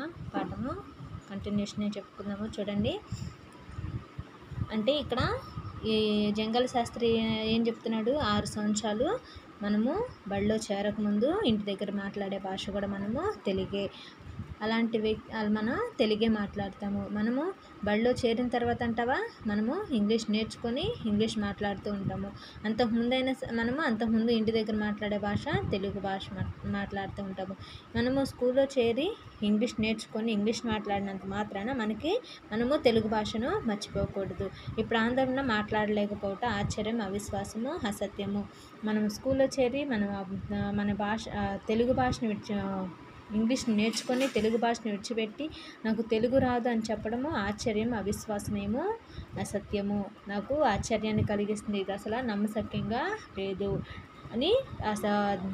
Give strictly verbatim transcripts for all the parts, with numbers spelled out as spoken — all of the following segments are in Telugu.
పాఠము కంటిన్యూషన్ చెప్పుకుందాము. చూడండి, అంటే ఇక్కడ ఈ జంగల్ శాస్త్రి ఏం చెప్తున్నాడు, ఆరు సంవత్సరాలు మనము బడిలో చేరకముందు ఇంటి దగ్గర మాట్లాడే భాష కూడా మనము తెలుగే. అలాంటి వ్యక్తి మనం తెలుగే మాట్లాడతాము. మనము బడిలో చేరిన తర్వాత అంటావా మనము ఇంగ్లీష్ నేర్చుకొని ఇంగ్లీష్ మాట్లాడుతూ ఉంటాము. అంతకుముందైనా మనము అంతకుముందు ఇంటి దగ్గర మాట్లాడే భాష తెలుగు భాష మాట్లాడుతూ ఉంటాము. మనము స్కూల్లో చేరి ఇంగ్లీష్ నేర్చుకొని ఇంగ్లీష్ మాట్లాడినంత మాత్రాన మనకి మనము తెలుగు భాషను మర్చిపోకూడదు. ఈ ప్రాంతంలో మాట్లాడలేకపోవటం ఆశ్చర్యం, అవిశ్వాసము, అసత్యము. మనం స్కూల్లో చేరి మనం మన భాష తెలుగు భాషను విడిచి ఇంగ్లీష్ని నేర్చుకొని తెలుగు భాషను విడిచిపెట్టి నాకు తెలుగు రాదు అని చెప్పడము ఆశ్చర్యం, అవిశ్వాసమేమో, అసత్యము. నాకు ఆశ్చర్యాన్ని కలిగిస్తుంది. ఇది అసలు నమ్మశక్యంగా లేదు అని అస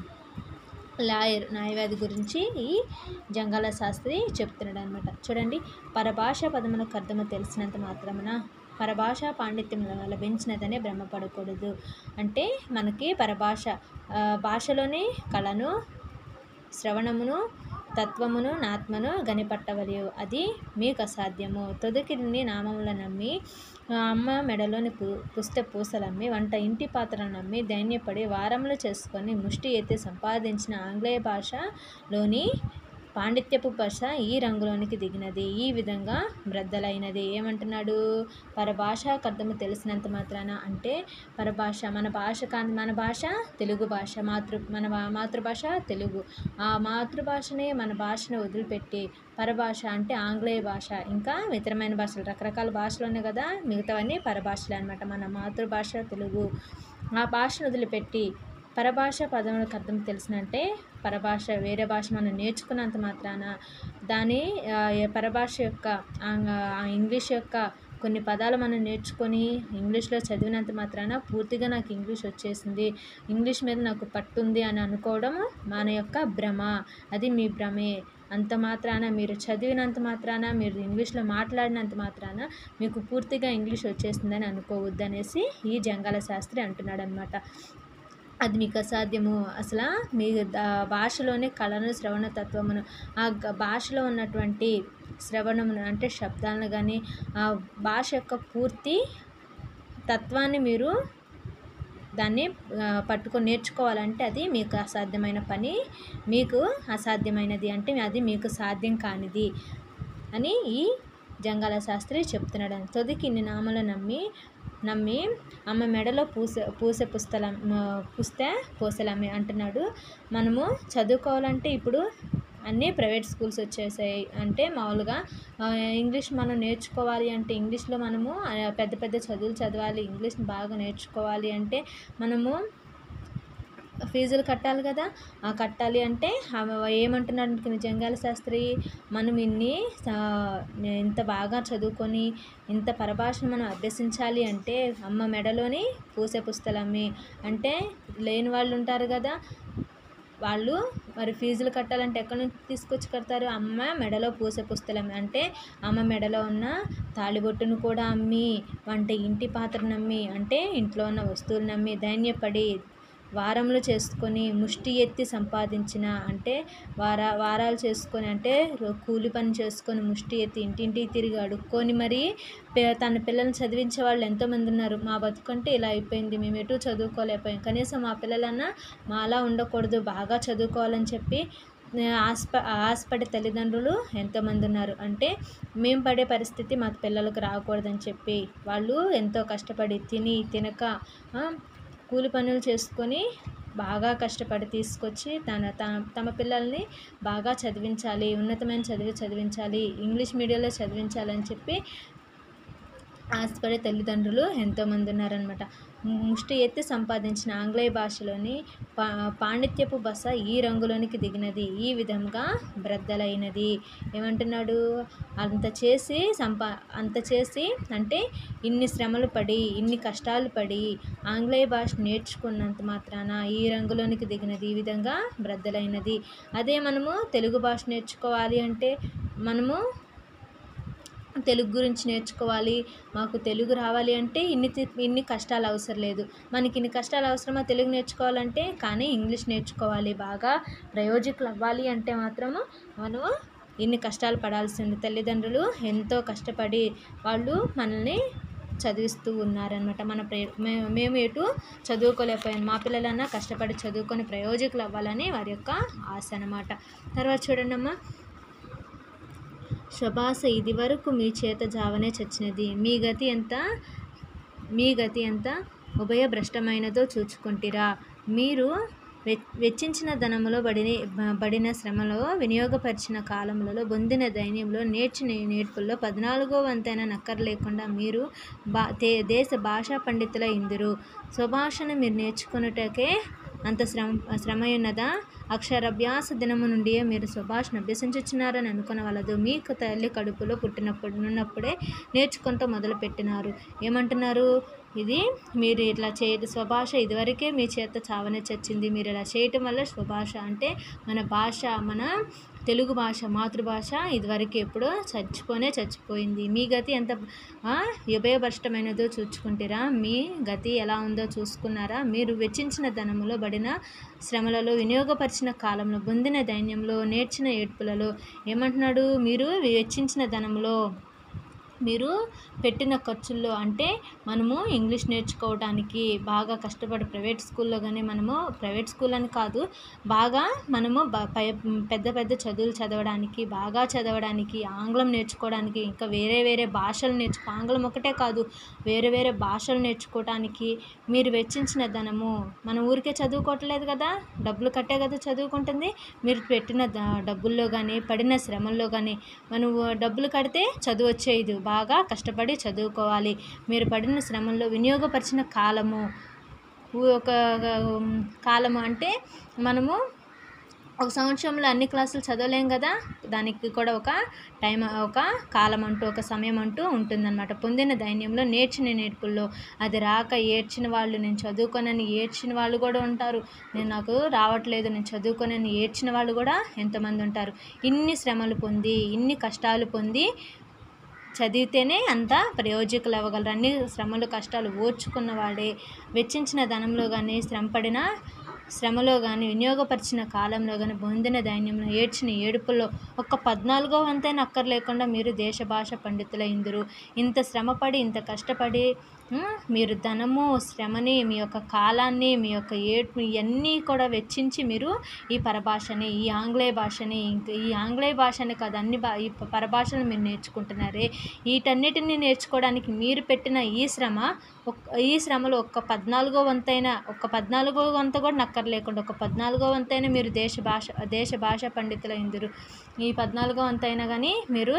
లాయర్ న్యాయవాది గురించి ఈ జంగాల శాస్త్రి చెప్తున్నాడు అనమాట. చూడండి, పరభాష పదములకు అర్థము తెలిసినంత మాత్రమున పరభాషా పాండిత్యం లభించినదనే భ్రమపడకూడదు. అంటే మనకి పరభాష భాషలోని కళను, శ్రవణమును, తత్వమును, నాత్మను గనిపట్టవలేవు. అది మీకు అసాధ్యము. తొదకిని నామముల నమ్మి అమ్మ మెడలోని పు పుస్త పూసలమ్మి వంట ఇంటి పాత్రలు నమ్మి ధైర్యపడి వారములు చేసుకొని ముష్టి ఎత్తి సంపాదించిన ఆంగ్లేయ భాషలోని పాండిత్యపు భాష ఈ రంగులోనికి దిగినది, ఈ విధంగా బ్రద్దలైనది. ఏమంటున్నాడు, పరభాషకు అర్థము తెలిసినంత మాత్రాన అంటే పరభాష మన భాష కాని మన భాష తెలుగు భాష, మాతృ మన మాతృభాష తెలుగు. ఆ మాతృభాషని మన భాషను వదిలిపెట్టి పరభాష అంటే ఆంగ్లేయ భాష, ఇంకా ఇతరమైన భాషలు రకరకాల భాషలు ఉన్నాయి కదా, మిగతావన్నీ పరభాషలే అనమాట. మన మాతృభాష తెలుగు. ఆ భాషను వదిలిపెట్టి పరభాష పదములకు అర్థం తెలిసినంటే పరభాష వేరే భాష మనం నేర్చుకున్నంత మాత్రాన దాని పరభాష యొక్క ఇంగ్లీష్ యొక్క కొన్ని పదాలు మనం నేర్చుకొని ఇంగ్లీష్లో చదివినంత మాత్రాన పూర్తిగా నాకు ఇంగ్లీష్ వచ్చేసింది, ఇంగ్లీష్ మీద నాకు పట్టుంది అని అనుకోవడం మన యొక్క భ్రమ. అది మీ భ్రమే. అంత మాత్రాన మీరు చదివినంత మాత్రాన మీరు ఇంగ్లీష్లో మాట్లాడినంత మాత్రాన మీకు పూర్తిగా ఇంగ్లీష్ వచ్చేసిందని అనుకోవద్దు అనేసి ఈ జంగాల శాస్త్రి అంటున్నాడు అనమాట. అది మీకు అసాధ్యము. అసలు మీ భాషలోనే కళను, శ్రవణ తత్వమును, ఆ భాషలో ఉన్నటువంటి శ్రవణమును అంటే శబ్దాలను కానీ ఆ భాష యొక్క పూర్తి తత్వాన్ని మీరు దాన్ని పట్టుకొని నేర్చుకోవాలంటే అది మీకు అసాధ్యమైన పని, మీకు అసాధ్యమైనది అంటే అది మీకు సాధ్యం కానిది అని ఈ జంగాల శాస్త్రి చెప్తున్నాడు. తొదికి ఇన్ని నామలు నమ్మి నమ్మి అమ్మ మెడలో పూస పూసే పుస్తలం పుస్తే పూసలమ్మి అంటున్నాడు. మనము చదువుకోవాలంటే ఇప్పుడు అన్నీ ప్రైవేట్ స్కూల్స్ వచ్చేసాయి. అంటే మామూలుగా ఇంగ్లీష్ మనం నేర్చుకోవాలి అంటే ఇంగ్లీష్లో మనము పెద్ద పెద్ద చదువులు చదవాలి, ఇంగ్లీష్ని బాగా నేర్చుకోవాలి అంటే మనము ఫీజులు కట్టాలి కదా. ఆ కట్టాలి అంటే ఏమంటున్నాడు జంగాల శాస్త్రి, మనం ఇన్ని ఇంత బాగా చదువుకొని ఇంత పరభాషను మనం అభ్యసించాలి అంటే అమ్మ మెడలోని పూసే పుస్తలమ్మి అంటే లేని వాళ్ళు ఉంటారు కదా, వాళ్ళు మరి ఫీజులు కట్టాలంటే ఎక్కడి నుంచి తీసుకొచ్చి కడతారు, అమ్మ మెడలో పూసే పుస్తలమ్మి అంటే అమ్మ మెడలో ఉన్న తాళిబొట్టును కూడా అమ్మి వంట ఇంటి పాత్రను అమ్మి అంటే ఇంట్లో ఉన్న వస్తువులను అమ్మి ధైర్యపడి వారములు చేసుకొని ముష్టి ఎత్తి సంపాదించిన అంటే వార వారాలు చేసుకొని అంటే కూలి పని చేసుకొని ముష్టి ఎత్తి ఇంటింటికి తిరిగి అడుక్కొని మరి తన పిల్లల్ని చదివించే వాళ్ళు ఎంతోమంది ఉన్నారు. మా బతుకంటే ఇలా అయిపోయింది, మేము ఎటు చదువుకోలేకపోయాం, కనీసం మా పిల్లలన్నా మాలా ఉండకూడదు, బాగా చదువుకోవాలని చెప్పి ఆస్ప ఆశపడే తల్లిదండ్రులు ఎంతోమంది ఉన్నారు. అంటే మేము పడే పరిస్థితి మా పిల్లలకు రాకూడదని చెప్పి వాళ్ళు ఎంతో కష్టపడి తిని తినక కూలి పనులు చేసుకొని బాగా కష్టపడి తీసుకొచ్చి తన తమ పిల్లల్ని బాగా చదివించాలి, ఉన్నతమైన చదివి చదివించాలి, ఇంగ్లీష్ మీడియంలో చదివించాలని చెప్పి ఆశపడే తల్లిదండ్రులు ఎంతోమంది ఉన్నారనమాట. ముష్టి ఎత్తి సంపాదించిన ఆంగ్లేయ భాషలోని పా పాండిత్యపు బస ఈ రంగులోనికి దిగినది, ఈ విధంగా బ్రద్దలైనది. ఏమంటున్నాడు, అంత చేసి సంపా అంత చేసి అంటే ఇన్ని శ్రమలు పడి ఇన్ని కష్టాలు పడి ఆంగ్లేయ భాష నేర్చుకున్నంత మాత్రాన ఈ రంగులోనికి దిగినది, ఈ విధంగా బ్రద్దలైనది. అదే మనము తెలుగు భాష నేర్చుకోవాలి అంటే మనము తెలుగు గురించి నేర్చుకోవాలి, మాకు తెలుగు రావాలి అంటే ఇన్ని ఇన్ని కష్టాలు అవసరం లేదు. మనకి ఇన్ని కష్టాలు అవసరమా తెలుగు నేర్చుకోవాలంటే? కానీ ఇంగ్లీష్ నేర్చుకోవాలి, బాగా ప్రయోజకులు అవ్వాలి అంటే మాత్రము మనము ఇన్ని కష్టాలు పడాల్సింది. తల్లిదండ్రులు ఎంతో కష్టపడి వాళ్ళు మనల్ని చదివిస్తూ ఉన్నారనమాట. మన ప్రే మేము ఎటు చదువుకోలేకపోయాం, మా పిల్లలన్నా కష్టపడి చదువుకొని ప్రయోజకులు అవ్వాలని వారి యొక్క ఆశ అనమాట. తర్వాత చూడండి అమ్మ, శభాస ఇది వరకు మీ చేత జావనే చచ్చినది, మీ గతి ఎంత మీ గతి ఎంత ఉభయ భ్రష్టమైనదో చూచుకుంటిరా. మీరు వెచ్చించిన ధనములో బడిని బడిన శ్రమలో వినియోగపరిచిన కాలములలో పొందిన దైన్యంలో నేర్చిన నేర్పుల్లో పద్నాలుగో వంతైన నక్కర లేకుండా మీరు బా దేశ భాషా పండితుల ఇందురు. స్వభాషను మీరు నేర్చుకున్నటకే అంత శ్రమ శ్రమయున్నదా? అక్షరాభ్యాస దినము నుండి మీరు స్వభాషను అభ్యసించుచున్నారని అనుకునవలదు. మీకు తల్లి కడుపులో పుట్టినప్పుడు ఉన్నప్పుడే నేర్చుకుంటూ మొదలుపెట్టినారు. ఏమంటున్నారు? ఇది మీరు ఇట్లా చేయ స్వభాష ఇదివరకే మీ చేత చావనే చచ్చింది. మీరు ఇలా చేయటం వల్ల స్వభాష అంటే మన భాష, మన తెలుగు భాష, మాతృభాష ఇదివరకు ఎప్పుడో చచ్చిపోనే చచ్చిపోయింది. మీ గతి ఎంత ఉభయభ్రష్టమైనదో చూచుకుంటారా? మీ గతి ఎలా ఉందో చూసుకున్నారా? మీరు వెచ్చించిన ధనములో బడిన శ్రమలలో వినియోగపరిచిన కాలంలో పొందిన దైన్యంలో నేర్చిన ఏడ్పులలో ఏమంటున్నాడు? మీరు వెచ్చించిన ధనములో, మీరు పెట్టిన ఖర్చుల్లో, అంటే మనము ఇంగ్లీష్ నేర్చుకోవడానికి బాగా కష్టపడి ప్రైవేట్ స్కూల్లో కానీ, మనము ప్రైవేట్ స్కూల్ అని కాదు, బాగా మనము పెద్ద పెద్ద చదువులు చదవడానికి, బాగా చదవడానికి, ఆంగ్లం నేర్చుకోవడానికి, ఇంకా వేరే వేరే భాషలు నేర్చుకో ఆంగ్లం ఒకటే కాదు వేరే వేరే భాషలు నేర్చుకోవడానికి మీరు వెచ్చించిన ధనము, మన ఊరికే చదువుకోవట్లేదు కదా, డబ్బులు కట్టే కదా చదువుకుంటుంది. మీరు పెట్టిన డబ్బుల్లో కానీ, పడిన శ్రమల్లో కానీ, మనం డబ్బులు కడితే చదువు వచ్చేది, బాగా కష్టపడి చదువుకోవాలి. మీరు పడిన శ్రమంలో వినియోగపరిచిన కాలము, ఒక కాలము అంటే మనము ఒక సంవత్సరంలో అన్ని క్లాసులు చదవలేం కదా, దానికి కూడా ఒక టైం, ఒక కాలం అంటూ, ఒక సమయం అంటూ ఉంటుందన్నమాట. పొందిన దైన్యంలో నేర్చిన నేర్పుల్లో, అది రాక ఏడ్చిన వాళ్ళు, నేను చదువుకోనని ఏడ్చిన వాళ్ళు కూడా ఉంటారు. నేను నాకు రావట్లేదు, నేను చదువుకోనని ఏడ్చిన వాళ్ళు కూడా ఎంతమంది ఉంటారు. ఇన్ని శ్రమలు పొంది, ఇన్ని కష్టాలు పొంది చదివితేనే అంత ప్రయోజకులు అవ్వగలరు. అన్ని శ్రమలు కష్టాలు ఓర్చుకున్నవాడే వెచ్చించిన ధనంలో కానీ, శ్రమపడిన శ్రమలో కానీ, వినియోగపరిచిన కాలంలో కానీ, పొందిన దైన్యంలో ఏడ్చిన ఏడుపుల్లో ఒక్క పద్నాలుగో వంతైన అక్కర లేకుండా మీరు దేశ భాష పండితుల ఇందురు. ఇంత శ్రమపడి, ఇంత కష్టపడి మీరు ధనము, శ్రమని, మీ యొక్క కాలాన్ని, మీ యొక్క ఏడ్పు ఇవన్నీ కూడా వెచ్చించి మీరు ఈ పరభాషని, ఈ ఆంగ్లేయ భాషని, ఇంకా ఈ ఆంగ్లేయ భాషని కాదు, అన్ని భా ఈ పరభాషను మీరు నేర్చుకుంటున్నారే. వీటన్నిటిని నేర్చుకోవడానికి మీరు పెట్టిన ఈ శ్రమ, ఈ శ్రమలో ఒక్క పద్నాలుగో వంతైన ఒక్క పద్నాలుగో వంత కూడా నక్కర లేకుండా ఒక పద్నాలుగో వంతైన మీరు దేశ భాష దేశ భాష పండితుల ఇందురు. ఈ పద్నాలుగో వంతైనా కానీ మీరు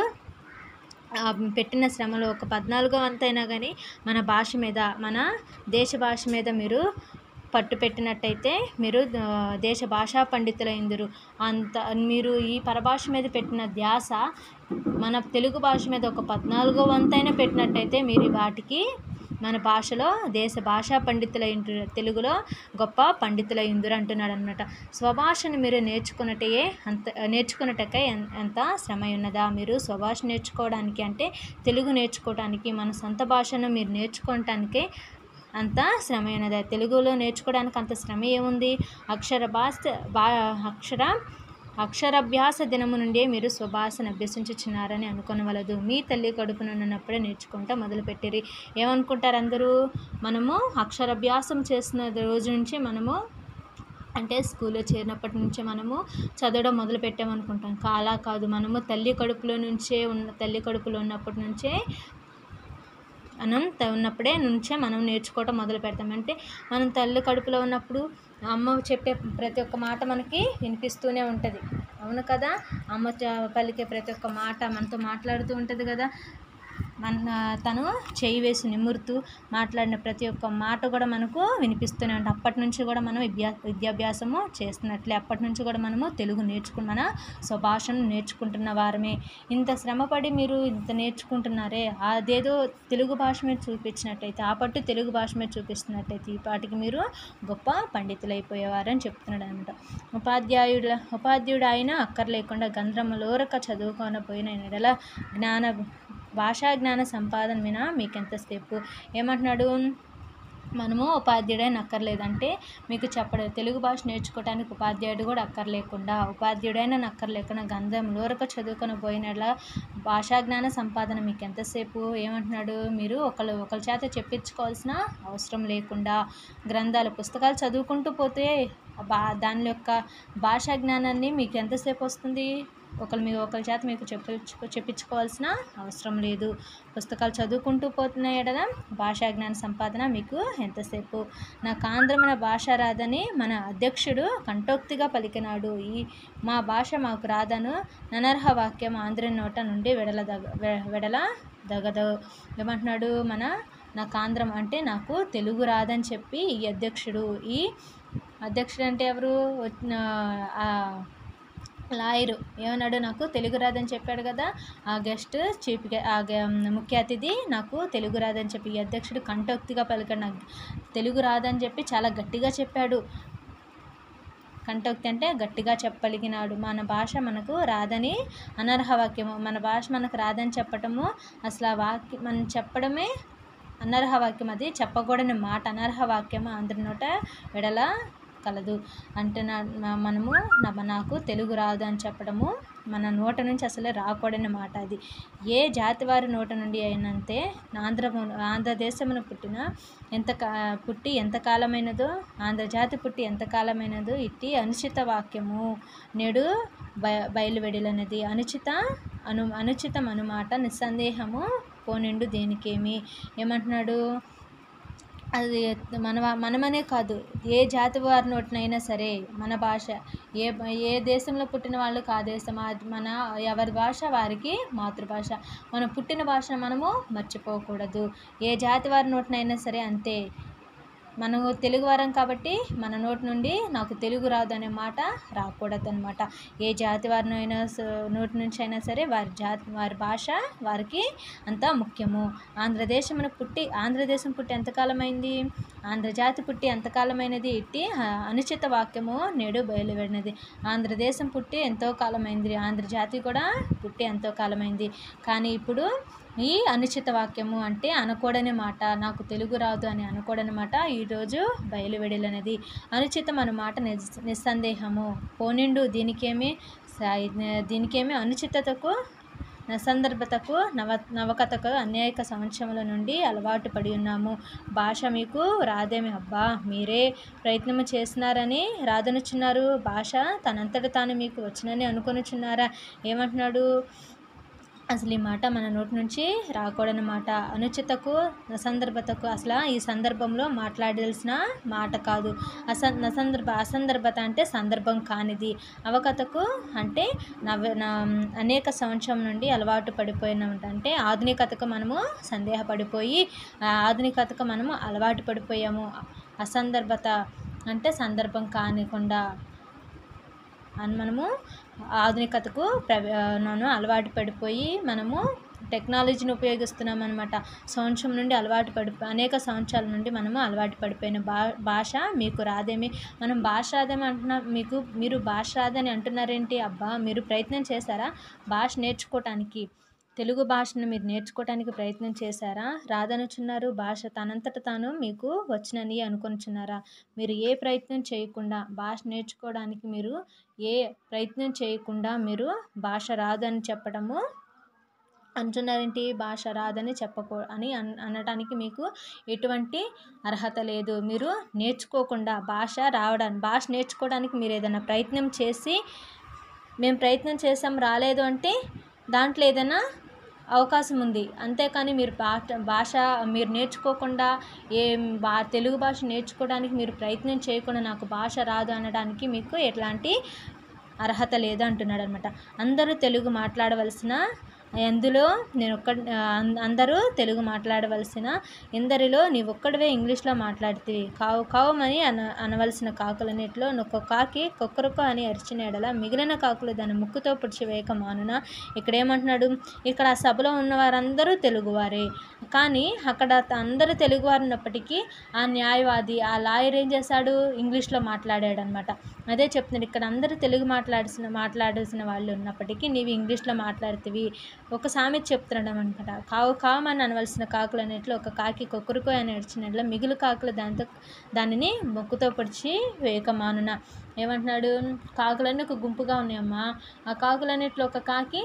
పెట్టిన శ్రమలో ఒక పద్నాలుగో వంతైనా కానీ మన భాష మీద, మన దేశ భాష మీద మీరు పట్టు పెట్టినట్టయితే మీరు దేశ భాషా పండితుల ఇందురు. అంత మీరు ఈ పరభాష మీద పెట్టిన ధ్యాస మన తెలుగు భాష మీద ఒక పద్నాలుగో వంతైనా పెట్టినట్టయితే మీరు వాటికి మన భాషలో దేశ భాషా పండితుల ఇందు, తెలుగులో గొప్ప పండితుల ఇందురు అంటున్నాడు అనమాట. స్వభాషను మీరు నేర్చుకున్నట్టే అంత నేర్చుకున్నట్టకే ఎంత శ్రమ ఉన్నదా? మీరు స్వభాష నేర్చుకోవడానికి, అంటే తెలుగు నేర్చుకోవడానికి, మన సొంత భాషను మీరు నేర్చుకోవటానికే అంత శ్రమ ఉన్నదా? తెలుగులో నేర్చుకోవడానికి అంత శ్రమ ఏముంది? అక్షర భాష బా అక్షర అక్షరాభ్యాస దినము నుండే మీరు స్వభాషను అభ్యసించుచున్నారని అనుకొనవలదు. మీ తల్లి కడుపునున్నప్పుడే నేర్చుకుంటా మొదలుపెట్టిరి. ఏమనుకుంటారు అందరూ? మనము అక్షరాభ్యాసం చేసిన రోజు నుంచి, మనము అంటే స్కూల్లో చేరినప్పటి నుంచే మనము చదవడం మొదలు పెట్టామనుకుంటాం. అలా కాదు, మనము తల్లి కడుపులో నుంచే ఉన్న తల్లి కడుపులో ఉన్నప్పటి నుంచే మనం ఉన్నప్పుడే నుంచే మనం నేర్చుకోవటం మొదలు పెడతాం. అంటే మనం తల్లి కడుపులో ఉన్నప్పుడు అమ్మ చెప్పే ప్రతి ఒక్క మాట మనకి వినిపిస్తూనే ఉంటుంది, అవును కదా? అమ్మ పలికే ప్రతి ఒక్క మాట మనతో మాట్లాడుతూ ఉంటుంది కదా. మన తను చేయి వేసి నిమురుతూ మాట్లాడిన ప్రతి ఒక్క మాట కూడా మనకు వినిపిస్తూనే ఉంటుంది. అప్పటి నుంచి కూడా మనం విద్యా విద్యాభ్యాసము చేస్తున్నట్లే, అప్పటి నుంచి కూడా మనము తెలుగు నేర్చుకున్న స్వభాషను నేర్చుకుంటున్న వారమే. ఇంత శ్రమపడి మీరు ఇంత నేర్చుకుంటున్నారే, అదేదో తెలుగు భాష మీద చూపించినట్టయితే, ఆ పట్టు తెలుగు భాష మీద చూపిస్తున్నట్టయితే ఈ పాటికి మీరు గొప్ప పండితులు అయిపోయేవారని చెప్తున్నాడు అనమాట. ఉపాధ్యాయుడు ఉపాధ్యాయుడు అయినా అక్కర లేకుండా గంధ్రములోరక చదువుకోనపోయిన ఎడల జ్ఞాన భాషా జ్ఞాన సంపాదన వినా మీకెంత స్టెప్పు. ఏమంటున్నాడు? మనము ఉపాధ్యాయుడైన అక్కర్లేదంటే మీకు చెప్పడం తెలుగు భాష నేర్చుకోవడానికి ఉపాధ్యాయుడు కూడా అక్కర్లేకుండా ఉపాధ్యాయుడైనా అక్కర్లేకుండా గంధం లోరక చదువుకొని పోయినట్ల భాషా జ్ఞాన సంపాదన మీకు ఎంతసేపు ఏమంటున్నాడు మీరు ఒకళ్ళు ఒకరి చేత చెప్పించుకోవాల్సిన అవసరం లేకుండా గ్రంథాలు పుస్తకాలు చదువుకుంటూ పోతే బా దాని యొక్క భాషా జ్ఞానాన్ని మీకు ఎంతసేపు వస్తుంది ఒకరు మీ ఒకరి చేత మీకు చెప్పించుకో చెప్పించుకోవాల్సిన అవసరం లేదు పుస్తకాలు చదువుకుంటూ పోతున్నాయి కదా భాషా జ్ఞాన సంపాదన మీకు ఎంతసేపు నాకు ఆంధ్రమైన భాష రాదని మన అధ్యక్షుడు కంఠోక్తిగా పలికినాడు ఈ మా భాష మాకు రాదను ననర్హ వాక్యం ఆంధ్ర నోట నుండి వెడల దగ వెడల దగదు ఏమంటున్నాడు మన నాకు ఆంధ్రం అంటే నాకు తెలుగు రాదని చెప్పి ఈ అధ్యక్షుడు ఈ అధ్యక్షుడు అంటే ఎవరు లాయరు ఏమన్నాడు నాకు తెలుగు రాదని చెప్పాడు కదా ఆ గెస్ట్ చీఫ్ ఆ ముఖ్య అతిథి నాకు తెలుగు రాదని చెప్పి ఈ అధ్యక్షుడు కంఠోక్తిగా పలికాడు నాకు తెలుగు రాదని చెప్పి చాలా గట్టిగా చెప్పాడు కంఠోక్తి అంటే గట్టిగా చెప్పగలిగినాడు మన భాష మనకు రాదని అనర్హ వాక్యము మన భాష మనకు రాదని చెప్పటము అసలు ఆ వాక్యం మనం చెప్పడమే అనర్హ వాక్యం అది చెప్పకూడని మాట అనర్హ వాక్యము అందరి నోట వెడల కలదు అంటే నా మనము నాకు తెలుగు రాదు అని చెప్పడము మన నోట నుంచి అసలే రాకూడని మాట అది ఏ జాతి వారి నోట నుండి అయినంతే ఆంధ్ర ఆంధ్రదేశమును పుట్టిన ఎంత పుట్టి ఎంతకాలమైనదో ఆంధ్రజాతి పుట్టి ఎంతకాలమైనదో ఇట్టి అనుచిత వాక్యము నేడు బయ బయలువెడలనేది అనుచిత అను అనుచితం అనుమాట నిస్సందేహము పోనిండు దేనికేమి ఏమంటున్నాడు అది మన మనమనే కాదు ఏ జాతి వారి నోటినైనా సరే మన భాష ఏ ఏ దేశంలో పుట్టిన వాళ్ళు కా దేశం మన ఎవరి భాష వారికి మాతృభాష మనం పుట్టిన భాషను మనము మర్చిపోకూడదు ఏ జాతి వారి నోటినైనా సరే అంతే మనము తెలుగువారం కాబట్టి మన నోటి నుండి నాకు తెలుగు రాదు అనే మాట రాకూడదు అనమాట ఏ జాతి వారినైనా నోటి నుంచి అయినా సరే వారి జాతి వారి భాష వారికి అంత ముఖ్యము ఆంధ్రదేశమును పుట్టి ఆంధ్రదేశం పుట్టి ఎంతకాలమైంది ఆంధ్రజాతి పుట్టి ఎంతకాలమైనది ఇట్టి అనుచిత వాక్యము నేడు బయలువెడినది ఆంధ్రదేశం పుట్టి ఎంతో కాలమైంది ఆంధ్రజాతి కూడా పుట్టి ఎంతో కాలమైంది కానీ ఇప్పుడు ఈ అనుచిత వాక్యము అంటే అనకూడని మాట నాకు తెలుగు రాదు అని అనకూడని మాట ఈరోజు బయలువెడలనేది అనుచితం అన్న మాట నిస్సందేహము పోనిండు దీనికేమి దీనికేమి అనుచితతకు నసందర్భతకు నవ నవకథకు అనేక సంవత్సరముల నుండి అలవాటు పడి ఉన్నాము భాష మీకు రాదేమి అబ్బా మీరే ప్రయత్నము చేస్తున్నారని రాదనుచున్నారు భాష తనంతట తాను మీకు వచ్చినని అనుకొనుచున్నారా ఏమంటున్నాడు అసలు ఈ మాట మన నోటి నుంచి రాకూడని మాట అనుచితకు నసందర్భతకు అసలు ఈ సందర్భంలో మాట్లాడాల్సిన మాట కాదు అస నసందర్భ అసందర్భత అంటే సందర్భం కానిది అవకథకు అంటే నవ అనేక సంవత్సరం నుండి అలవాటు పడిపోయిన అంటే ఆధునికతకు మనము సందేహపడిపోయి ఆధునికతకు మనము అలవాటు పడిపోయాము అసందర్భత అంటే సందర్భం కానికుండా అని మనము ఆధునికతకు ప్రను అలవాటు పడిపోయి మనము టెక్నాలజీని ఉపయోగిస్తున్నాం అనమాట సంవత్సరం నుండి అలవాటు పడి అనేక సంవత్సరాల నుండి మనము అలవాటు పడిపోయిన భా భాష మీకు రాదేమి మనం భాష రాదేమి అంటున్నాం మీకు మీరు భాష రాదని అంటున్నారేంటి అబ్బా మీరు ప్రయత్నం చేశారా భాష నేర్చుకోవటానికి తెలుగు భాషను మీరు నేర్చుకోవడానికి ప్రయత్నం చేశారా రాదనుచున్నారు భాష తనంతట తాను మీకు వచ్చినని అనుకొనుచున్నారా మీరు ఏ ప్రయత్నం చేయకుండా భాష నేర్చుకోవడానికి మీరు ఏ ప్రయత్నం చేయకుండా మీరు భాష రాదని చెప్పడము అంటున్నారేంటి భాష రాదని చెప్పకూ అని అనడానికి మీకు ఎటువంటి అర్హత లేదు మీరు నేర్చుకోకుండా భాష రావడానికి భాష నేర్చుకోవడానికి మీరు ఏదైనా ప్రయత్నం చేసి మేము ప్రయత్నం చేసాం రాలేదు అంటే దాంట్లో ఏదైనా అవకాశం ఉంది అంతేకాని మీరు భాష భాష మీరు నేర్చుకోకుండా ఏ బా తెలుగు భాష నేర్చుకోవడానికి మీరు ప్రయత్నం చేయకుండా నాకు భాష రాదు అనడానికి మీకు ఎట్లాంటి అర్హత లేదు అంటున్నాడు అనమాట అందరూ తెలుగు మాట్లాడవలసిన ఎందులో నేను ఒక్క అందరూ తెలుగు మాట్లాడవలసిన ఎందరిలో నీ ఒక్కడివే ఇంగ్లీష్లో మాట్లాడితే కావు కావమని అన అనవలసిన కాకులన్నిటిలో నొక్క కాకి కొక్కరొక్క అని అరిచిన ఎడల మిగిలిన కాకులు దాని ముక్కుతో పుడిచివేయక మానున ఇక్కడ ఏమంటున్నాడు ఇక్కడ ఆ సభలో ఉన్న వారందరూ తెలుగువారే కానీ అక్కడ అందరూ తెలుగువారు ఉన్నప్పటికీ ఆ న్యాయవాది ఆ లాయర్ ఏం చేశాడు ఇంగ్లీష్లో మాట్లాడాడు అనమాట అదే చెప్తున్నాడు ఇక్కడ అందరూ తెలుగు మాట్లాడాల్సిన మాట్లాడాల్సిన వాళ్ళు ఉన్నప్పటికీ నీవు ఇంగ్లీష్లో మాట్లాడుతీవి ఒక సామెత చెప్తున్నాడు అనమాట. కావు కావమని అనవలసిన కాకులు అనేట్లు ఒక కాకి కొక్కరుకో అని ఏడ్చినట్ల మిగులు కాకులు దాంతో దానిని మొక్కుతో పొడిచి వేయక మానున. ఏమంటున్నాడు? కాకులన్నీ ఒక గుంపుగా ఉన్నాయమ్మా. ఆ కాకులన్నిట్లో ఒక కాకి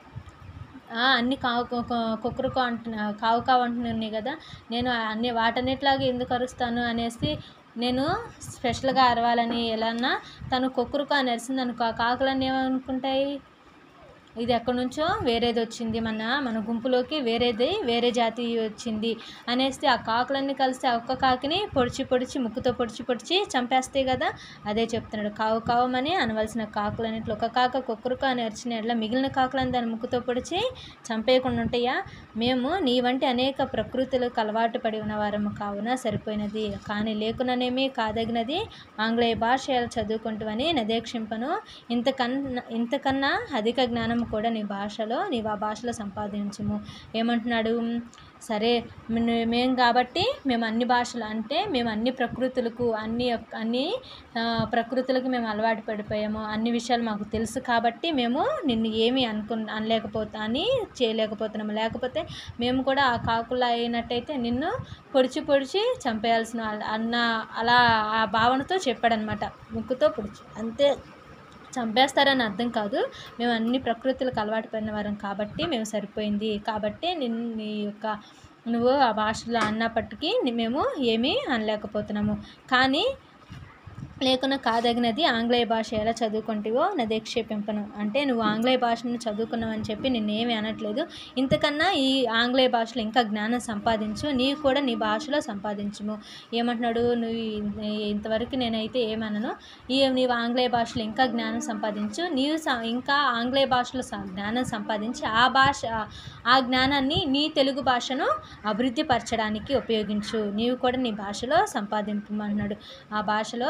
అన్ని కావు కొక్కరుకో అంటున్నా కావు కావు అంటున్నాయి కదా, నేను అన్ని వాటన్నిటిలాగా ఎందుకు అరుస్తాను అనేసి నేను స్పెషల్గా అరవాలని ఎలాన్నా తను కొక్కరుకో అని అరిసింది అనుకో, ఆ కాకులన్నీ ఏమనుకుంటాయి, ఇది ఎక్కడి నుంచో వేరేది వచ్చింది, మన మన గుంపులోకి వేరేది వేరే జాతి వచ్చింది అనేసి ఆ కాకులన్నీ కలిసి ఆ ఒక్క కాకిని పొడిచి పొడిచి ముక్కుతో పొడిచి పొడిచి చంపేస్తాయి కదా. అదే చెప్తున్నాడు, కావు కావమని అనవలసిన కాకులన్నిట్లో ఒక కాక కొక్కరుకో అని అరిచిన ఎట్లా మిగిలిన కాకులని దాని ముక్కుతో పొడిచి చంపేయకుండా ఉంటాయా? మేము నీ వంటి అనేక ప్రకృతులకు అలవాటు పడి ఉన్నవారము కావున సరిపోయినది, కానీ లేకుననేమి కాదగినది ఆంగ్లేయ భాష చదువుకుంటామని నదేక్షింపను. ఇంతకన్నా ఇంతకన్నా అధిక జ్ఞానం కూడా నీ భాషలో నీవు ఆ భాషలో సంపాదించము. ఏమంటున్నాడు? సరే మేము కాబట్టి మేము అన్ని భాషలు అంటే మేము అన్ని ప్రకృతులకు అన్ని అన్ని ప్రకృతులకు మేము అలవాటు పడిపోయాము, అన్ని విషయాలు మాకు తెలుసు కాబట్టి మేము నిన్ను ఏమీ అనుకు అనలేకపోతా అని చేయలేకపోతున్నాము. లేకపోతే మేము కూడా ఆ కాకులా అయినట్టయితే నిన్ను పొడిచి పొడిచి చంపేయాల్సిన అన్న అలా ఆ భావనతో చెప్పాడనమాట. ముక్కుతో పొడిచి అంతే, చంపేస్తారని అర్థం కాదు. మేము అన్ని ప్రకృతులకు అలవాటు పడిన వారం కాబట్టి మేము సరిపోయింది, కాబట్టి నిన్ను నీ యొక్క నువ్వు ఆ భాషలో అన్నప్పటికీ మేము ఏమీ అనలేకపోతున్నాము. కానీ లేకున్నా కాదగినది ఆంగ్లేయ భాష ఎలా చదువుకుంటావో నదేక్షేపింపను. అంటే నువ్వు ఆంగ్లేయ భాషను చదువుకున్నావు అని చెప్పి నిన్నేమీ అనట్లేదు. ఇంతకన్నా ఈ ఆంగ్లేయ భాషలో ఇంకా జ్ఞానం సంపాదించు, నీవు కూడా నీ భాషలో సంపాదించుము. ఏమంటున్నాడు? నువ్వు ఇంతవరకు నేనైతే ఏమనను, ఈ నీవు ఆంగ్లేయ భాషలో ఇంకా జ్ఞానం సంపాదించు, నీవు ఇంకా ఆంగ్లేయ భాషలో జ్ఞానం సంపాదించి ఆ భాష ఆ జ్ఞానాన్ని నీ తెలుగు భాషను అభివృద్ధి పరచడానికి ఉపయోగించు. నీవు కూడా నీ భాషలో సంపాదింపమన్నాడు. ఆ భాషలో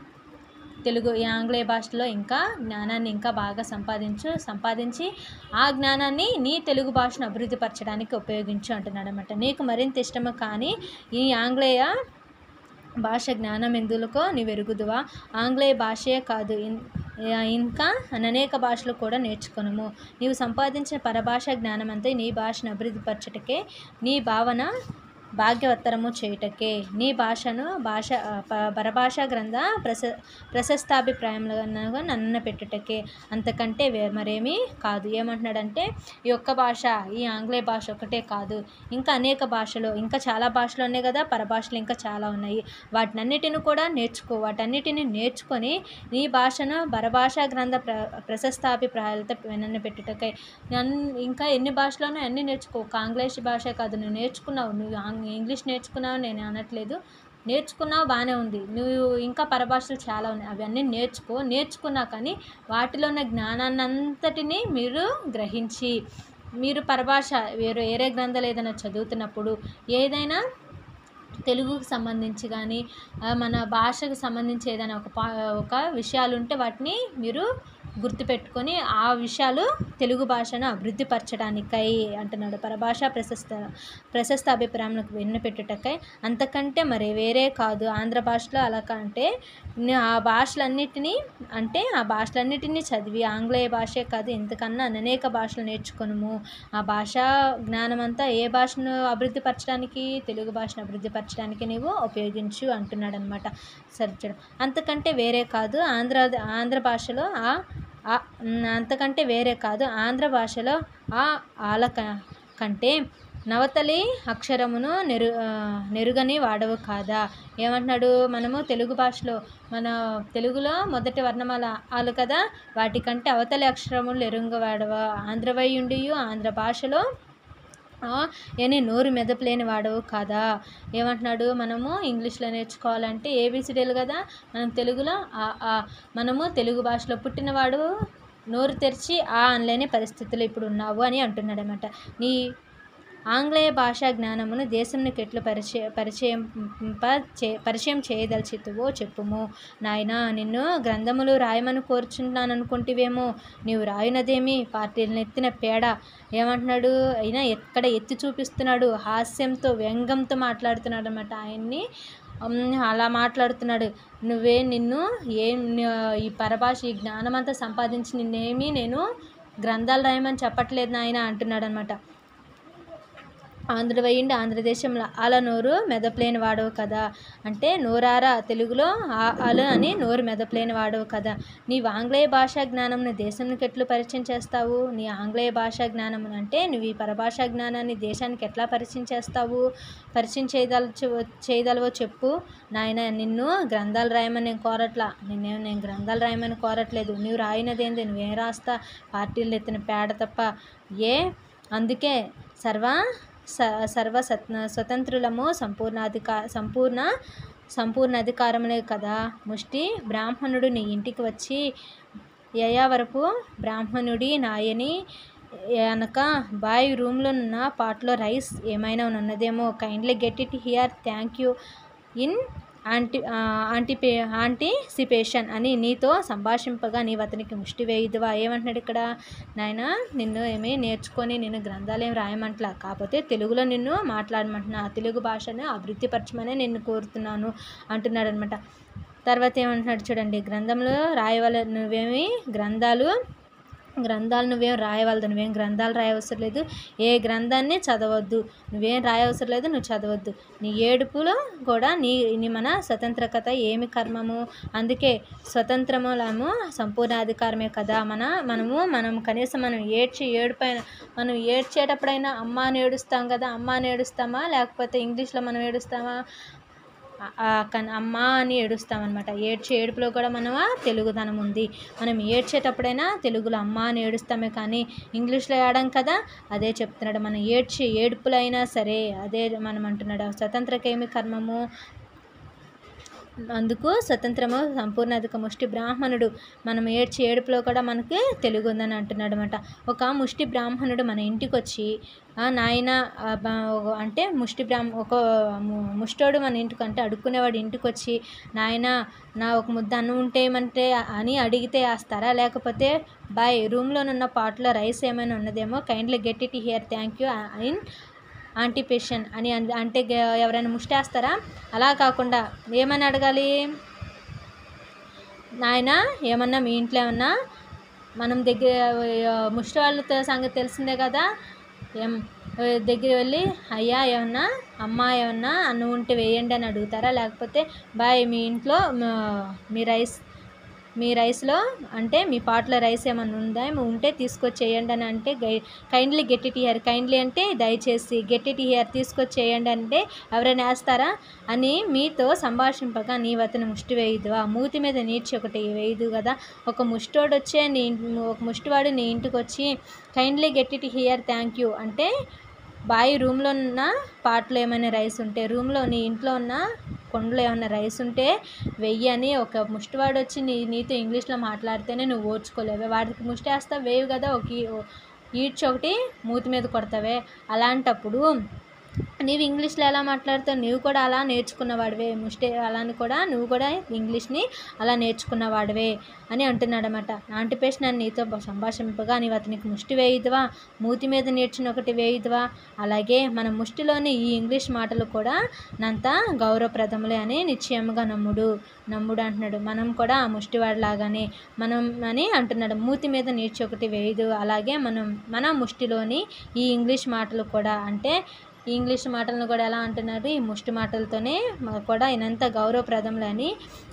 తెలుగు ఈ ఆంగ్లేయ భాషలో ఇంకా జ్ఞానాన్ని ఇంకా బాగా సంపాదించు సంపాదించి ఆ జ్ఞానాన్ని నీ తెలుగు భాషను అభివృద్ధి పరచడానికి ఉపయోగించు అంటున్నాడు అనమాట. నీకు మరింత ఇష్టము కానీ ఈ ఆంగ్లేయ భాష జ్ఞానం ఎందులకో నీవు ఎరుగుదువా? ఆంగ్లేయ భాషయే కాదు ఇంకా అనేక భాషలు కూడా నేర్చుకొనుము. నీవు సంపాదించిన పరభాష జ్ఞానం అంతా నీ భాషను అభివృద్ధి పరచటకే, నీ భావన భాగ్యవత్తరము చేయుటకే, నీ భాషను భాష పరభాష గ్రంథ ప్రశ ప్రశస్తాభిప్రాయంలో నన్న పెట్టుటకే, అంతకంటే మరేమీ కాదు. ఏమంటున్నాడంటే ఈ ఒక్క భాష ఈ ఆంగ్లేయ భాష ఒకటే కాదు, ఇంకా అనేక భాషలు ఇంకా చాలా భాషలు ఉన్నాయి కదా, పరభాషలు ఇంకా చాలా ఉన్నాయి. వాటినన్నిటిని కూడా నేర్చుకో. వాటన్నిటిని నేర్చుకొని నీ భాషను పరభాష గ్రంథ ప్ర ప్రశస్తాభిప్రాయాలతో నన్న పెట్టుటకై. ఇంకా ఎన్ని భాషలోనో అన్నీ నేర్చుకో. ఒక ఆంగ్లేయ భాష కాదు, నువ్వు నేర్చుకున్నావు, నువ్వు ఇంగ్లీష్ నేర్చుకున్నావు నేను అనట్లేదు, నేర్చుకున్నావు బాగానే ఉంది, నువ్వు ఇంకా పరభాషలు చాలా ఉన్నాయి అవన్నీ నేర్చుకో. నేర్చుకున్నా కానీ వాటిలో ఉన్న జ్ఞానాన్ని అంతటినీ మీరు గ్రహించి మీరు పరభాష వేరే వేరే గ్రంథాలు ఏదైనా చదువుతున్నప్పుడు ఏదైనా తెలుగుకు సంబంధించి కానీ మన భాషకు సంబంధించి ఏదైనా ఒక పా ఒక విషయాలు ఉంటే వాటిని మీరు గుర్తుపెట్టుకొని ఆ విషయాలు తెలుగు భాషను అభివృద్ధి పరచడానికై అంటున్నాడు. పరభాష ప్రశస్త ప్రశస్త అభిప్రాయంలోకి వెన్నపెట్టుటకై, అంతకంటే మరి వేరే కాదు. ఆంధ్ర భాషలో అలా కంటే ఆ భాషలన్నిటినీ అంటే ఆ భాషలన్నిటినీ చదివి ఆంగ్లేయ భాషే కాదు ఇంతకన్నా అనేక భాషలు నేర్చుకొనుము. ఆ భాషా జ్ఞానం అంతా ఏ భాషను అభివృద్ధి పరచడానికి, తెలుగు భాషను అభివృద్ధి పరచడానికి నీవు ఉపయోగించు అంటున్నాడు అనమాట. సరే, అంతకంటే వేరే కాదు ఆంధ్ర ఆంధ్ర భాషలో ఆ అంతకంటే వేరే కాదు ఆంధ్ర భాషలో ఆ ఆల కంటే నవతలి అక్షరమును నెరు నెరుగని వాడవు కాదా? ఏమంటున్నాడు? మనము తెలుగు భాషలో మన తెలుగులో మొదటి వర్ణమాల ఆలు కదా, వాటికంటే అవతలి అక్షరములు ఎరుంగ వాడవా? ఆంధ్రవైయుండియు ఆంధ్ర భాషలో అని నోరు మెదపలేని వాడవు కాదా? ఏమంటున్నాడు? మనము ఇంగ్లీష్లో నేర్చుకోవాలంటే ఏబిసిడీలు కదా, మనం తెలుగులో మనము తెలుగు భాషలో పుట్టినవాడు నోరు తెరిచి ఆ అనలేని పరిస్థితులు ఇప్పుడు ఉన్నావు అని అంటున్నాడు అనమాట. నీ ఆంగ్లేయ భాషా జ్ఞానమును దేశంకి ఎట్లు పరిచయ పరిచయం చే పరిచయం చేయదలిచితువో చెప్పుము. నాయనా, నిన్ను గ్రంథములు రాయమని కోరుచున్నాను అనుకుంటేవేమో, నీవు రాయునదేమి పార్టీలను ఎత్తిన పేడ. ఏమంటున్నాడు? అయినా ఎక్కడ ఎత్తి చూపిస్తున్నాడు, హాస్యంతో వ్యంగ్యంతో మాట్లాడుతున్నాడు అనమాట. ఆయన్ని అలా మాట్లాడుతున్నాడు. నువ్వే నిన్ను ఏం ఈ పరభాష ఈ జ్ఞానం అంతా సంపాదించి నిన్నేమీ నేను గ్రంథాలు రాయమని చెప్పట్లేదు నాయన అంటున్నాడు అనమాట. ఆంధ్రుడు అయ్యిండి ఆంధ్రదేశంలో అలా నోరు మెదపలేని వాడవు కదా, అంటే నోరారా తెలుగులో ఆ అలు అని నోరు మెదపలేని వాడవు కదా, నీ ఆంగ్లేయ భాషా జ్ఞానంను దేశానికి ఎట్లు పరిచయం చేస్తావు, నీ ఆంగ్లేయ భాషా జ్ఞానం అంటే నువ్వు ఈ పరభాషా జ్ఞానాన్ని దేశానికి ఎట్లా పరిచయం చేస్తావు, పరిచయం చేయదల చేయదలవో చెప్పు నాయన. నిన్ను గ్రంథాలు రాయమని నేను కోరట్లా, నిన్నేం నేను గ్రంథాలు రాయమని కోరట్లేదు, నువ్వు రాయినదేంది, నువ్వేం రాస్తా, పార్టీలు ఎత్తిన పేడ తప్ప ఏ. అందుకే సర్వ స సర్వ సత్ స్వతంత్రులము సంపూర్ణాధికా సంపూర్ణ సంపూర్ణ అధికారములే కదా. ముష్టి బ్రాహ్మణుడు నీ ఇంటికి వచ్చి యయావరపు బ్రాహ్మణుడి నాయని అనక బాయ్ రూమ్లో ఉన్న పాట్లో రైస్ ఏమైనా ఉన్నదేమో, kindly get it here thank you in anti ఆంటిపే ఆంటిసిపేషన్ అని నీతో సంభాషింపగా నీవు అతనికి ముష్టి వేయుదువా. ఏమంటున్నాడు ఇక్కడ నాయన, నిన్ను ఏమీ నేర్చుకొని నేను గ్రంథాలు ఏమి రాయమంటలా, కాకపోతే తెలుగులో నిన్ను మాట్లాడమంటున్నా, ఆ తెలుగు భాషను అభివృద్ధిపరచమని నిన్ను కోరుతున్నాను అంటున్నాడు అనమాట. తర్వాత ఏమంటున్నాడు చూడండి, గ్రంథంలో రాయవల నువ్వేమి గ్రంథాలు గ్రంథాలు నువ్వేం రాయవలదు, నువ్వేం గ్రంథాలు రాయవసరం లేదు, ఏ గ్రంథాన్ని చదవద్దు, నువ్వేం రాయవసరం లేదు, నువ్వు చదవద్దు, నీ ఏడుపులో కూడా నీ నీ మన స్వతంత్రత ఏమి కర్మము, అందుకే స్వతంత్రములము సంపూర్ణాధికారమే కదా. మన మనము మనం కనీసం మనం ఏడ్చి ఏడుపైన మనం ఏడ్చేటప్పుడైనా అమ్మ అని ఏడుస్తాం కదా, అమ్మ అని ఏడుస్తామా లేకపోతే ఇంగ్లీష్లో మనం ఏడుస్తామా, అమ్మ అని ఏడుస్తామన్నమాట. ఏడ్చే ఏడుపులో కూడా మనం తెలుగుదనం ఉంది, మనం ఏడ్చేటప్పుడైనా తెలుగులో అమ్మ అని ఏడుస్తామే కానీ ఇంగ్లీష్లో ఏడం కదా. అదే చెప్తున్నాడు, మనం ఏడ్చే ఏడుపులైనా సరే అదే మనం అంటున్నాడు, స్వతంత్రకేమి కర్మము, అందుకు స్వతంత్రము సంపూర్ణాధిక ముష్టి బ్రాహ్మణుడు మనం ఏడ్చి ఏడుపులో కూడా మనకి తెలుగు ఉందని అంటున్నాడు అనమాట. ఒక ముష్టి బ్రాహ్మణుడు మన ఇంటికి వచ్చి నాయన అంటే ముష్టి బ్రాహ్మ ఒక ముష్టోడు మన ఇంటికి అంటే అడుక్కునేవాడు ఇంటికి వచ్చి నాయన నా ఒక ముద్ద అన్నం ఉంటే ఏమంటే అని అడిగితే వేస్తారా, లేకపోతే బాయ్ రూమ్లోనున్న పాట్లో రైస్ ఏమైనా ఉన్నదేమో kindly get it here thank you in anticipation అని అంటే ఎవరైనా ముష్టేస్తారా, అలా కాకుండా ఏమని అడగాలి, నాయన ఏమన్నా మీ ఇంట్లో ఏమన్నా మనం దగ్గర ముష్టి వాళ్ళతో సంగతి తెలిసిందే కదా, ఏం దగ్గర వెళ్ళి అయ్యా ఏమన్నా అమ్మ ఏమన్నా అన్నం ఉంటే వేయండి అని అడుగుతారా, లేకపోతే బాయ్ మీ ఇంట్లో మీ రైస్ మీ రైస్లో అంటే మీ పాట్లో రైస్ ఏమన్నా ఉందా ఉంటే తీసుకొచ్చేయండి అని అంటే guy kindly get it here, kindly అంటే దయచేసి, గెట్ ఇట్ హియర్ తీసుకొచ్చేయండి అంటే ఎవరైనా వేస్తారా అని మీతో సంభాషింపగా నీవు అతను ముష్టి వేయుదువా, మూతి మీద నీడ్చి ఒకటి వేయదు కదా. ఒక ముష్టోడు వచ్చే నీ ఒక ముష్టివాడు నీ ఇంటికి వచ్చి kindly get it here thank you అంటే బాయ్ రూమ్లో ఉన్న పాటలో ఏమైనా రైస్ ఉంటే రూమ్లో నీ ఇంట్లో ఉన్న కొండలో ఏమైనా రైస్ ఉంటే వెయ్యి అని ఒక ముష్టివాడు వచ్చి నీ నీతో ఇంగ్లీష్లో మాట్లాడితేనే నువ్వు ఓర్చుకోలేవే, వాడికి ముష్టి వేస్తావు వేయవు కదా, ఒక ఈడ్చి ఒకటి మూతి మీద కొడతావే, అలాంటప్పుడు నీవు ఇంగ్లీష్లో ఎలా మాట్లాడుతావు, నువ్వు కూడా అలా నేర్చుకున్నవాడివే, ముష్టి అలాని కూడా నువ్వు కూడా ఇంగ్లీష్ని అలా నేర్చుకున్నవాడివే అని అంటున్నాడు అనమాట. ఆంటిపేషన్ అని నీతో సంభాషింపగా నీవు అతనికి ముష్టి వేయుదువా, మూతి మీద నేర్చిన ఒకటి వేయుదువా, అలాగే మన ముష్టిలోని ఈ ఇంగ్లీష్ మాటలు కూడా నంత గౌరవప్రదములే అని నిశ్చయముగా నమ్ముడు నమ్ముడు అంటున్నాడు. మనం కూడా ఆ ముష్టివాడిలాగానే మనం అని అంటున్నాడు, మూతి మీద నేర్చి ఒకటి వేయదు, అలాగే మనం మన ముష్టిలోని ఈ ఇంగ్లీష్ మాటలు కూడా అంటే ఈ ఇంగ్లీష్ మాటలను కూడా ఎలా అంటున్నారు, ఈ ముష్టి మాటలతోనే కూడా ఇనంత గౌరవప్రదములు అని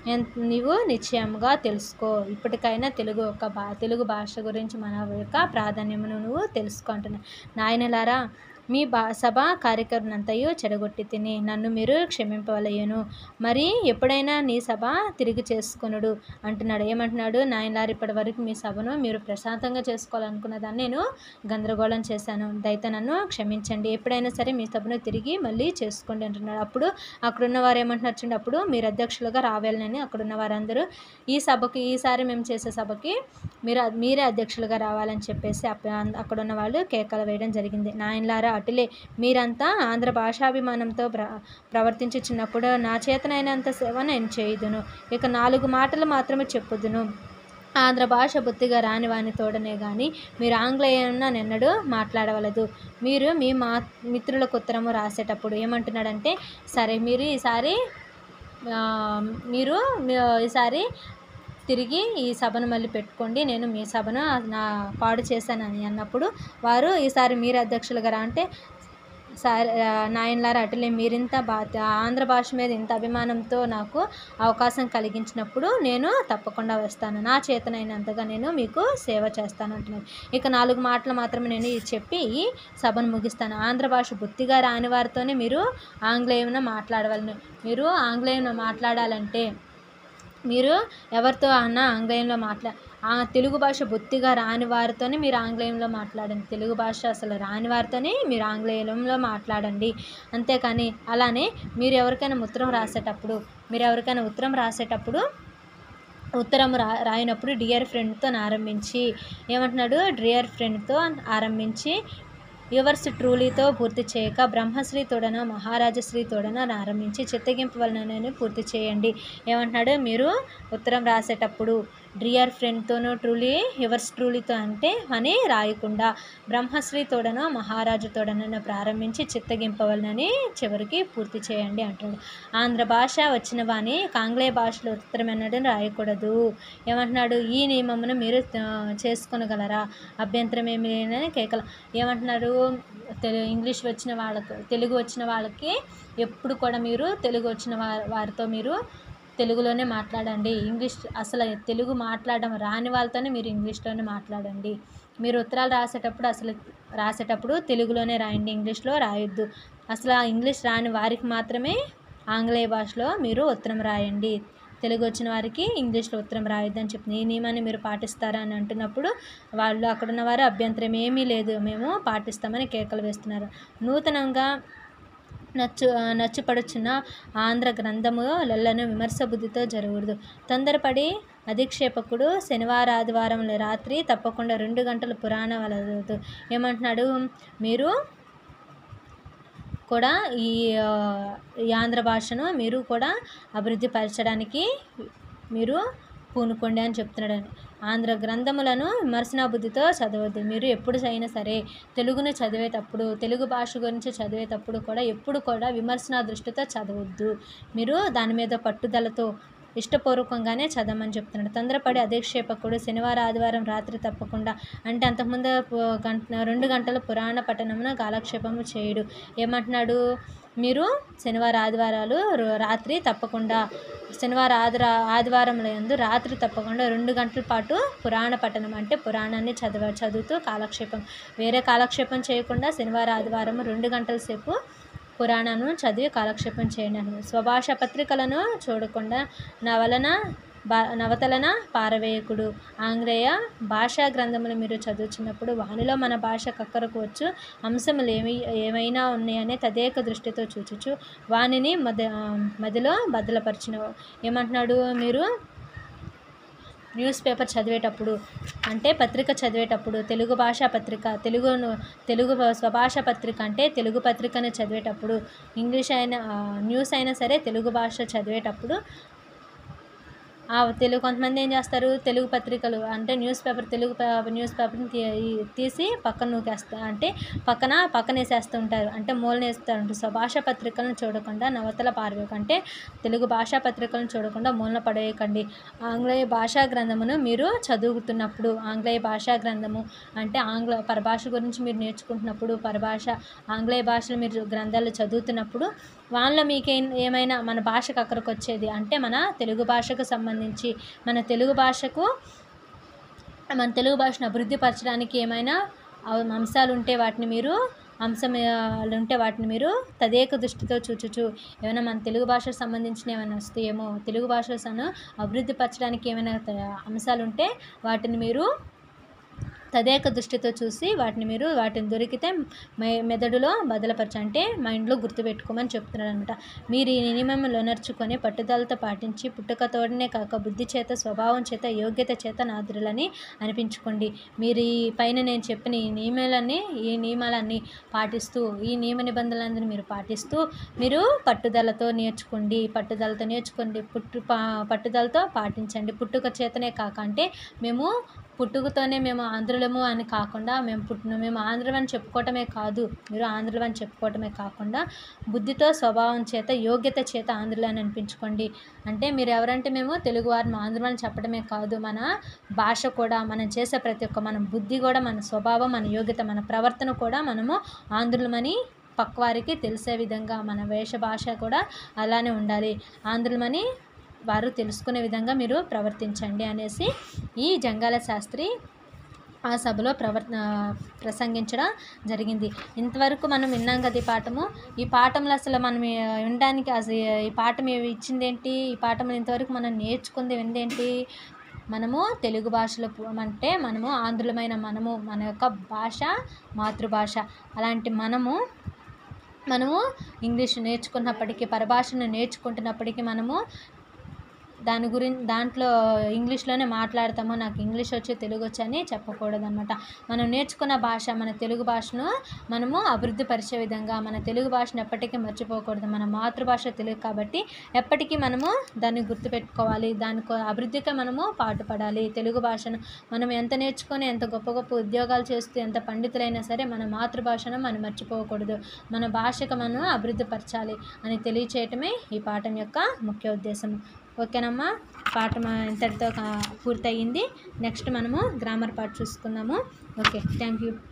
నీవు నిశ్చయంగా తెలుసుకో. ఇప్పటికైనా తెలుగు యొక్క భా తెలుగు భాష గురించి మన యొక్క ప్రాధాన్యమును నువ్వు తెలుసుకో అంటున్నావు. నాయనలారా మీ బా సభ కార్యక్రమనంతయు చెడగొట్టి తిని నన్ను మీరు క్షమింపవలయను, మరి ఎప్పుడైనా నీ సభ తిరిగి చేసుకొనుడు అంటున్నాడు. ఏమంటున్నాడు, నాయనలారు ఇప్పటి వరకు మీ సభను మీరు ప్రశాంతంగా చేసుకోవాలనుకున్న దాన్ని నేను గందరగోళం చేశాను, దయతో నన్ను క్షమించండి, ఎప్పుడైనా సరే మీ సభను తిరిగి మళ్ళీ చేసుకోండి అంటున్నాడు. అప్పుడు అక్కడున్న వారు ఏమంటున్నారు చూడండి, అప్పుడు మీరు అధ్యక్షులుగా రావాలని అక్కడున్న వారందరూ ఈ సభకి ఈసారి మేము చేసే సభకి మీరు మీరే అధ్యక్షులుగా రావాలని చెప్పేసి అక్కడున్న వాళ్ళు కేకలు వేయడం జరిగింది. నాయనలారా అటులే మీరంతా ఆంధ్ర భాషాభిమానంతో ప్ర ప్రవర్తించుచున్నప్పుడు నా చేతనైనంత సేవ నేను చేయుదును, ఇక నాలుగు మాటలు మాత్రమే చెప్పుదును, ఆంధ్ర భాష బొత్తిగా రాని వాని తోడనే కానీ మీరు ఆంగ్లేయన నిన్నడు మాట్లాడవలదు. మీరు మీ మా మిత్రులకు ఉత్తరము రాసేటప్పుడు ఏమంటున్నాడంటే, సరే మీరు ఈసారి మీరు ఈసారి తిరిగి ఈ సభను మళ్ళీ పెట్టుకోండి, నేను మీ సభను నా పాడు చేశానని అన్నప్పుడు వారు ఈసారి మీరు అధ్యక్షులుగా రా అంటే సార్ నాయనలారా అటులే మీరింత బా ఆంధ్ర భాష మీద ఇంత అభిమానంతో నాకు అవకాశం కలిగించినప్పుడు నేను తప్పకుండా వస్తాను, నా చేతనైనంతగా నేను మీకు సేవ చేస్తాను అంటున్నాను. ఇక నాలుగు మాటలు మాత్రమే నేను చెప్పి ఈ సభను ముగిస్తాను. ఆంధ్ర భాష బొత్తిగా రాని వారితోనే మీరు ఆంగ్లేయంలో మాట్లాడవాలని. మీరు ఆంగ్లేయంలో మాట్లాడాలంటే మీరు ఎవరితో అన్నా ఆంగ్లేయంలో మాట్లా ఆ తెలుగు భాష బొత్తిగా రాని వారితోనే మీరు ఆంగ్లేయంలో మాట్లాడండి. తెలుగు భాష అసలు రాని వారితోనే మీరు ఆంగ్లేయంలో మాట్లాడండి. అంతేకాని అలానే మీరు ఎవరికైనా ఉత్తరం రాసేటప్పుడు మీరు ఎవరికైనా ఉత్తరం రాసేటప్పుడు ఉత్తరం రా రాయినప్పుడు డియర్ ఫ్రెండ్తో ఆరంభించి ఏమంటున్నాడు, డియర్ ఫ్రెండ్తో ఆరంభించి యువర్స్ ట్రూలీతో పూర్తి చేయక బ్రహ్మశ్రీ తోడన మహారాజశ్రీ తోడన ఆరంభించి చిత్తగింపు వలన పూర్తి చేయండి. ఏమంటున్నాడు, మీరు ఉత్తరం రాసేటప్పుడు డియర్ ఫ్రెండ్తోనూ ట్రూలీ యువర్స్ ట్రూలీతో అంటే అని రాయకుండా బ్రహ్మశ్రీ తోడనో మహారాజు తోడనో ప్రారంభించి చిత్తగింపవలనని చివరికి పూర్తి చేయండి అంటాడు. ఆంధ్ర భాష వచ్చిన వాని ఆంగ్లేయ భాషలో ఉత్తరం ఎన్నడూ రాయకూడదు. ఏమంటున్నాడు, ఈ నియమమును మీరు చేసుకొనగలరా, అభ్యంతరం ఏమి లేదని కేకల. ఏమంటున్నారు, తెలుగు ఇంగ్లీష్ వచ్చిన వాళ్ళకు తెలుగు వచ్చిన వాళ్ళకి ఎప్పుడు కూడా మీరు తెలుగు వచ్చిన వారితో మీరు తెలుగులోనే మాట్లాడండి. ఇంగ్లీష్ అసలు తెలుగు మాట్లాడడం రాని వాళ్ళతోనే మీరు ఇంగ్లీష్లోనే మాట్లాడండి. మీరు ఉత్తరాలు రాసేటప్పుడు అసలు రాసేటప్పుడు తెలుగులోనే రాయండి, ఇంగ్లీష్లో రాయొద్దు. అసలు ఆ ఇంగ్లీష్ రాని వారికి మాత్రమే ఆంగ్లేయ భాషలో మీరు ఉత్తరం రాయండి, తెలుగు వచ్చిన వారికి ఇంగ్లీష్లో ఉత్తరం రాయొద్దని చెప్తుంది. ఈ నియమాన్ని మీరు పాటిస్తారా అని అంటున్నప్పుడు వాళ్ళు అక్కడున్న వారు అభ్యంతరం ఏమీ లేదు, మేము పాటిస్తామని కేకలు వేస్తున్నారు. నూతనంగా నచ్చు నచ్చుపడుచున్న ఆంధ్ర గ్రంథము లెల్లను విమర్శ బుద్ధితో జరగదు. తొందరపడి అధిక్షేపకుడు శనివారం ఆదివారం రాత్రి తప్పకుండా రెండు గంటల పురాణ వలదు. ఏమంటున్నాడు, మీరు కూడా ఈ ఈ ఆంధ్ర భాషను మీరు కూడా అభివృద్ధి పరచడానికి మీరు పూనుకోండి అని చెప్తున్నాడు. ఆంధ్ర గ్రంథములను విమర్శనా బుద్ధితో చదవద్దు. మీరు ఎప్పుడు అయినా సరే తెలుగును చదివేటప్పుడు తెలుగు భాష గురించి చదివేటప్పుడు కూడా ఎప్పుడు కూడా విమర్శనా దృష్టితో చదవద్దు. మీరు దాని మీద పట్టుదలతో ఇష్టపూర్వకంగానే చదవమని చెప్తున్నాడు. తొందరపడి అధిక్షేపకుడు శనివారం ఆదివారం రాత్రి తప్పకుండా అంటే అంతకుముందు గంట రెండు గంటల పురాణ పఠనమును కాలక్షేపము చేయుడు. ఏమంటున్నాడు, మీరు శనివారం ఆదివారాలు రాత్రి తప్పకుండా శనివారం ఆదిరా ఆదివారంలో యందు రాత్రి తప్పకుండా రెండు గంటల పాటు పురాణ పఠనం అంటే పురాణాన్ని చదవ చదువుతూ కాలక్షేపం వేరే కాలక్షేపం చేయకుండా శనివారం ఆదివారం రెండు గంటల సేపు పురాణాలను చదివి కాలక్షేపం చేయండి. స్వభాష పత్రికలను చూడకుండా నవలన బా నవతలన పారవేయకుడు. ఆంగ్లేయ భాషా గ్రంథములు మీరు చదువుతున్నప్పుడు వానిలో మన భాష కక్కరకు వచ్చు అంశములు ఏమి ఏమైనా ఉన్నాయనే తదేక దృష్టితో చూచుచు వానిని మద మదిలో బద్దలపరిచిన. ఏమంటున్నాడు, మీరు న్యూస్ పేపర్ చదివేటప్పుడు అంటే పత్రిక చదివేటప్పుడు తెలుగు భాషా పత్రిక తెలుగును తెలుగు స్వభాష పత్రిక అంటే తెలుగు పత్రికను చదివేటప్పుడు ఇంగ్లీష్ అయినా న్యూస్ అయినా సరే తెలుగు భాష చదివేటప్పుడు ఆ తెలుగు కొంతమంది ఏం చేస్తారు, తెలుగు పత్రికలు అంటే న్యూస్ పేపర్ తెలుగు న్యూస్ పేపర్ని తీ తీసి పక్కన నూకేస్తా అంటే పక్కన పక్కన వేసేస్తూ ఉంటారు అంటే మూలన వేస్తూ ఉంటారు. స్వభాషా పత్రికలను చూడకుండా నవతల పారవేయకండి అంటే తెలుగు భాషా పత్రికలను చూడకుండా మూలన పడవేయకండి. ఆంగ్లేయ భాషా గ్రంథమును మీరు చదువుతున్నప్పుడు ఆంగ్లేయ భాషా గ్రంథము అంటే ఆంగ్ల పరభాష గురించి మీరు నేర్చుకుంటున్నప్పుడు పరభాష ఆంగ్లేయ భాషలు మీరు గ్రంథాలు చదువుతున్నప్పుడు వాళ్ళలో మీకు ఏమైనా మన భాషకు అక్కడికి వచ్చేది అంటే మన తెలుగు భాషకు సంబంధించి మన తెలుగు భాషకు మన తెలుగు భాషను అభివృద్ధి పరచడానికి ఏమైనా అంశాలు ఉంటే వాటిని మీరు అంశాలు ఉంటే వాటిని మీరు తదేక దృష్టితో చూచుచు ఏమైనా మన తెలుగు భాషకు సంబంధించిన ఏమైనా వస్తాయేమో తెలుగు భాషను అభివృద్ధి పరచడానికి ఏమైనా అంశాలు ఉంటే వాటిని మీరు తదేక దృష్టితో చూసి వాటిని మీరు వాటిని దొరికితే మె మెదడులో బదలపరచ అంటే మైండ్లో గుర్తుపెట్టుకోమని చెప్తున్నాడు అనమాట. మీరు ఈ నియమంలో నడుచుకొని పట్టుదలతో పాటించి పుట్టుకతోడనే కాక బుద్ధి చేత స్వభావం చేత యోగ్యత చేత నాదురులని అనిపించుకోండి. మీరు ఈ పైన నేను చెప్పిన ఈ నియమాలన్నీ ఈ నియమాలన్నీ పాటిస్తూ ఈ నియమ నిబంధనలందరినీ మీరు పాటిస్తూ మీరు పట్టుదలతో నేర్చుకోండి పట్టుదలతో నేర్చుకోండి పుట్టు పా పట్టుదలతో పాటించండి. పుట్టుక చేతనే కాక అంటే మేము పుట్టుకతోనే మేము ఆంధ్రులము అని కాకుండా మేము పుట్టిన మేము ఆంధ్రులం అని చెప్పుకోవటమే కాదు, మీరు ఆంధ్రులం అని చెప్పుకోవటమే కాకుండా బుద్ధితో స్వభావం చేత యోగ్యత చేత ఆంధ్రులని అనిపించుకోండి. అంటే మీరు ఎవరంటే మేము తెలుగువారిని ఆంధ్రులం అని చెప్పడమే కాదు, మన భాష కూడా, మనం చేసే ప్రతి ఒక్క మన బుద్ధి కూడా, మన స్వభావం, మన యోగ్యత, మన ప్రవర్తన కూడా మనము ఆంధ్రులమని పక్కవారికి తెలిసే విధంగా, మన వేష భాష కూడా అలానే ఉండాలి, ఆంధ్రులమని వారు తెలుసుకునే విధంగా మీరు ప్రవర్తించండి అనేసి ఈ జంగాల శాస్త్రి ఆ సభలో ప్రవర్ ప్రసంగించడం జరిగింది. ఇంతవరకు మనం విన్నాం కదా ఈ పాఠము. ఈ పాఠంలో అసలు మనం వినడానికి అసలు ఈ పాఠం ఇచ్చిందేంటి, ఈ పాఠంలో ఇంతవరకు మనం నేర్చుకుంది ఏంటేంటి, మనము తెలుగు భాషలో అంటే మనము ఆంధ్రులమైన మనము, మన యొక్క భాష మాతృభాష, అలాంటి మనము మనము ఇంగ్లీష్ నేర్చుకున్నప్పటికీ, పరభాషను నేర్చుకుంటున్నప్పటికీ మనము దాని గురించి దాంట్లో ఇంగ్లీష్లోనే మాట్లాడతాము, నాకు ఇంగ్లీష్ వచ్చి తెలుగు వచ్చి అని చెప్పకూడదు అనమాట. మనం నేర్చుకున్న భాష, మన తెలుగు భాషను మనము అభివృద్ధి పరిచే విధంగా, మన తెలుగు భాషను ఎప్పటికీ మర్చిపోకూడదు. మన మాతృభాష తెలుగు కాబట్టి ఎప్పటికీ మనము దాన్ని గుర్తుపెట్టుకోవాలి, దాని అభివృద్ధికి మనము పాటుపడాలి. తెలుగు భాషను మనం ఎంత నేర్చుకొని, ఎంత గొప్ప గొప్ప ఉద్యోగాలు చేస్తూ, ఎంత పండితులైనా సరే మన మాతృభాషను మనం మర్చిపోకూడదు, మన భాషకు మనం అభివృద్ధి పరచాలి అని తెలియచేయటమే ఈ పాఠం యొక్క ముఖ్య ఉద్దేశం. ఓకేనమ్మా, పాఠం ఇంతటితో పూర్తయింది. నెక్స్ట్ మనము గ్రామర్ పార్ట్ చూసుకుందాము. Okay, thank you.